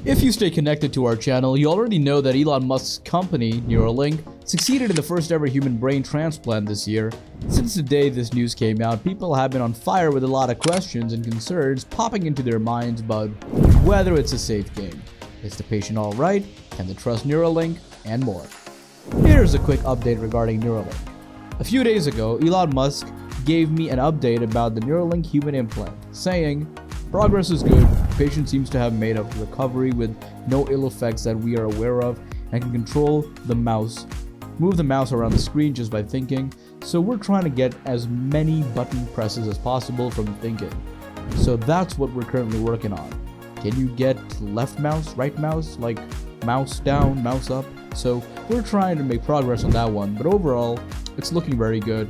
If you stay connected to our channel, you already know that Elon Musk's company, Neuralink, succeeded in the first ever human brain transplant this year. Since the day this news came out, people have been on fire with a lot of questions and concerns popping into their minds about whether it's a safe game. Is the patient alright? Can they trust Neuralink? And more. Here's a quick update regarding Neuralink. A few days ago, Elon Musk gave me an update about the Neuralink human implant, saying, "Progress is good. The patient seems to have made a recovery with no ill effects that we are aware of and can control the mouse, move the mouse around the screen just by thinking. So we're trying to get as many button presses as possible from thinking. So that's what we're currently working on. Can you get left mouse, right mouse, like mouse down, mouse up? So we're trying to make progress on that one, but overall, it's looking very good.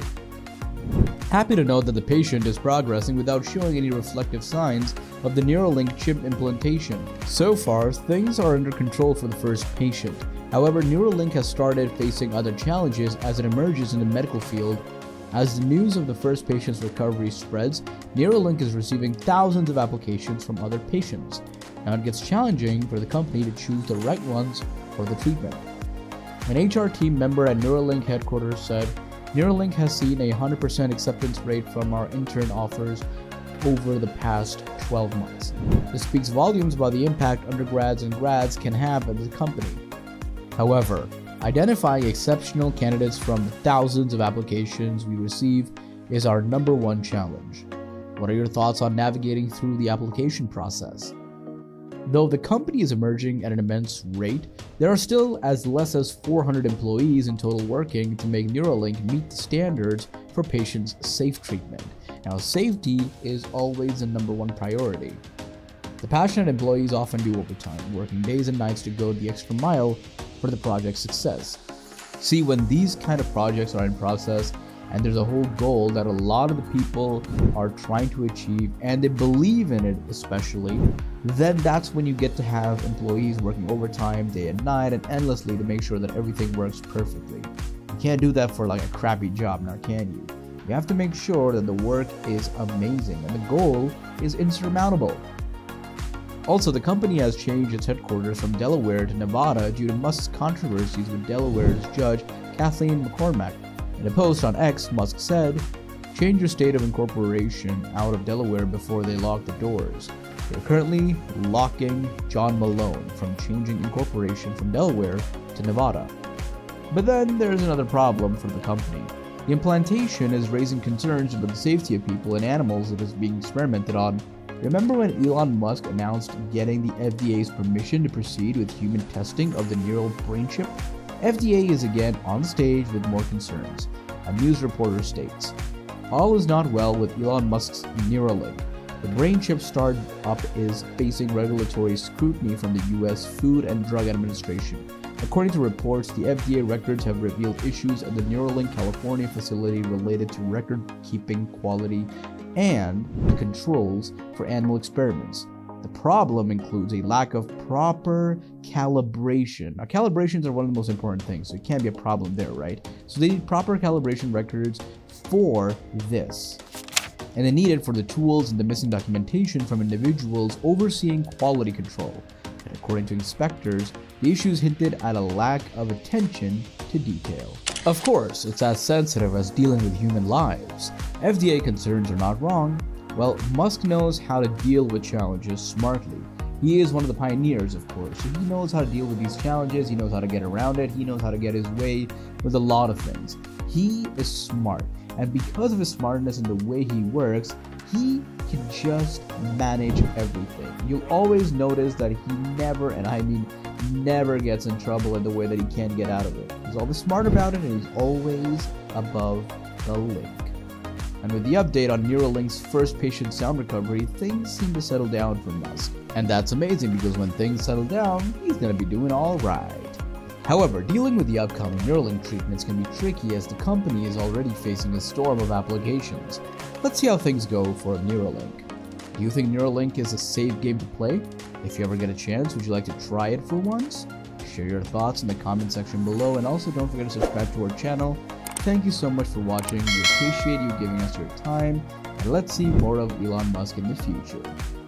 Happy to note that the patient is progressing without showing any reflective signs of the Neuralink chip implantation. So far, things are under control for the first patient. However, Neuralink has started facing other challenges as it emerges in the medical field. As the news of the first patient's recovery spreads, Neuralink is receiving thousands of applications from other patients. Now it gets challenging for the company to choose the right ones for the treatment. An HR team member at Neuralink Headquarters said, "Neuralink has seen a 100% acceptance rate from our intern offers over the past 12 months. This speaks volumes about the impact undergrads and grads can have at the company. However, identifying exceptional candidates from the thousands of applications we receive is our #1 challenge. What are your thoughts on navigating through the application process?" Though the company is emerging at an immense rate, there are still as less as 400 employees in total working to make Neuralink meet the standards for patients' safe treatment. Now, safety is always the #1 priority. The passionate employees often do overtime, working days and nights to go the extra mile for the project's success. See, when these kind of projects are in process, and there's a whole goal that a lot of the people are trying to achieve and they believe in it especially, then that's when you get to have employees working overtime day and night and endlessly to make sure that everything works perfectly. You can't do that for like a crappy job now, can you? You have to make sure that the work is amazing and the goal is insurmountable. Also, the company has changed its headquarters from Delaware to Nevada due to Musk's controversies with Delaware's Judge Kathleen McCormack. In a post on X, Musk said, "Change your state of incorporation out of Delaware before they lock the doors. They're currently locking John Malone from changing incorporation from Delaware to Nevada." But then there's another problem for the company. The implantation is raising concerns about the safety of people and animals that is being experimented on. Remember when Elon Musk announced getting the FDA's permission to proceed with human testing of the neural brain chip? FDA is again on stage with more concerns. A news reporter states, "All is not well with Elon Musk's Neuralink. The brain chip startup is facing regulatory scrutiny from the US Food and Drug Administration. According to reports, the FDA records have revealed issues at the Neuralink California facility related to record-keeping quality and the controls for animal experiments. The problem includes a lack of proper calibration." Now, calibrations are one of the most important things, so it can't be a problem there, right? So they need proper calibration records for this. And they need it for the tools and the missing documentation from individuals overseeing quality control. And according to inspectors, the issues hinted at a lack of attention to detail. Of course, it's as sensitive as dealing with human lives. FDA concerns are not wrong. Well, Musk knows how to deal with challenges smartly. He is one of the pioneers, of course, so he knows how to deal with these challenges, he knows how to get around it, he knows how to get his way with a lot of things. He is smart, and because of his smartness and the way he works, he can just manage everything. You'll always notice that he never, and I mean never, gets in trouble in the way that he can't get out of it. He's always smart about it, and he's always above the link. And with the update on Neuralink's first patient sound recovery, things seem to settle down for Musk. And that's amazing because when things settle down, he's gonna be doing alright. However, dealing with the upcoming Neuralink treatments can be tricky as the company is already facing a storm of applications. Let's see how things go for Neuralink. Do you think Neuralink is a safe game to play? If you ever get a chance, would you like to try it for once? Share your thoughts in the comment section below, and also don't forget to subscribe to our channel. Thank you so much for watching. We appreciate you giving us your time, and let's see more of Elon Musk in the future.